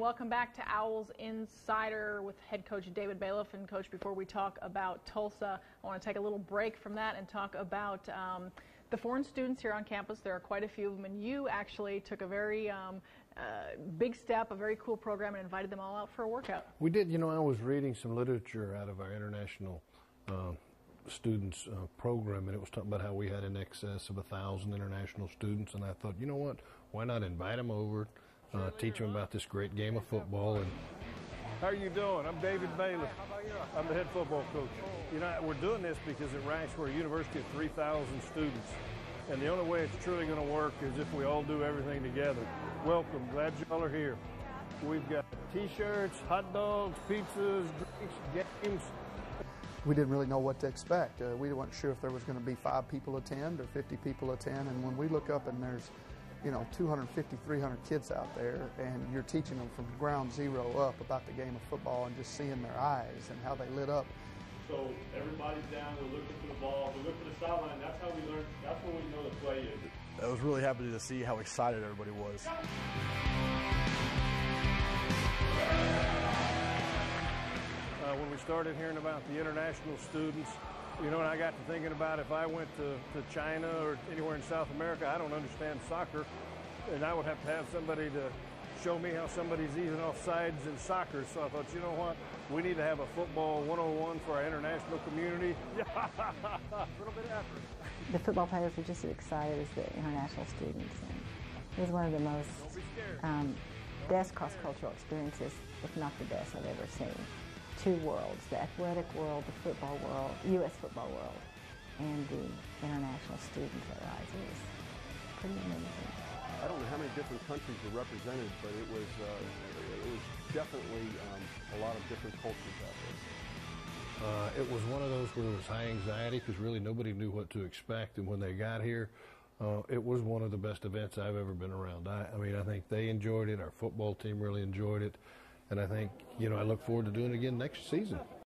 welcome back to Owls Insider with head coach David Bailiff. And coach, before we talk about Tulsa, I want to take a little break from that and talk about the foreign students here on campus. There are quite a few of them, and you actually took a very big step, a very cool program, and invited them all out for a workout. We did. You know, I was reading some literature out of our international students program, and it was talking about how we had in excess of 1,000 international students, and I thought, you know what, why not invite them over, teach them about this great game of football. And how are you doing? I'm David Bailiff. I'm the head football coach. You know, we're doing this because it ranks for a university of 3,000 students, and the only way it's truly going to work is if we all do everything together. Welcome, glad y'all are here. We've got t-shirts, hot dogs, pizzas, drinks, games. We didn't really know what to expect. We weren't sure if there was going to be 5 people attend or 50 people attend. And when we look up and there's, 250, 300 kids out there, and you're teaching them from ground zero up about the game of football and just seeing their eyes and how they lit up. So everybody's down, we're looking for the ball, we look for the sideline, that's how we learn, that's when we know the play is. I was really happy to see how excited everybody was. When we started hearing about the international students, and I got to thinking about if I went to China or anywhere in South America, I don't understand soccer, and I would have to have somebody to show me how somebody's easing off sides in soccer. So I thought, you know what, we need to have a football 101 for our international community. A little bit of effort. The football players were just as excited as the international students, and it was one of the most best cross-cultural experiences, if not the best I've ever seen. 2 worlds, the athletic world, the football world, U.S. football world, and the international students at Rise. It was pretty amazing. I don't know how many different countries were represented, but it was definitely a lot of different cultures out there. it was one of those where it was high anxiety because really nobody knew what to expect, and when they got here, it was one of the best events I've ever been around. I think they enjoyed it, our football team really enjoyed it, and I think, I look forward to doing it again next season.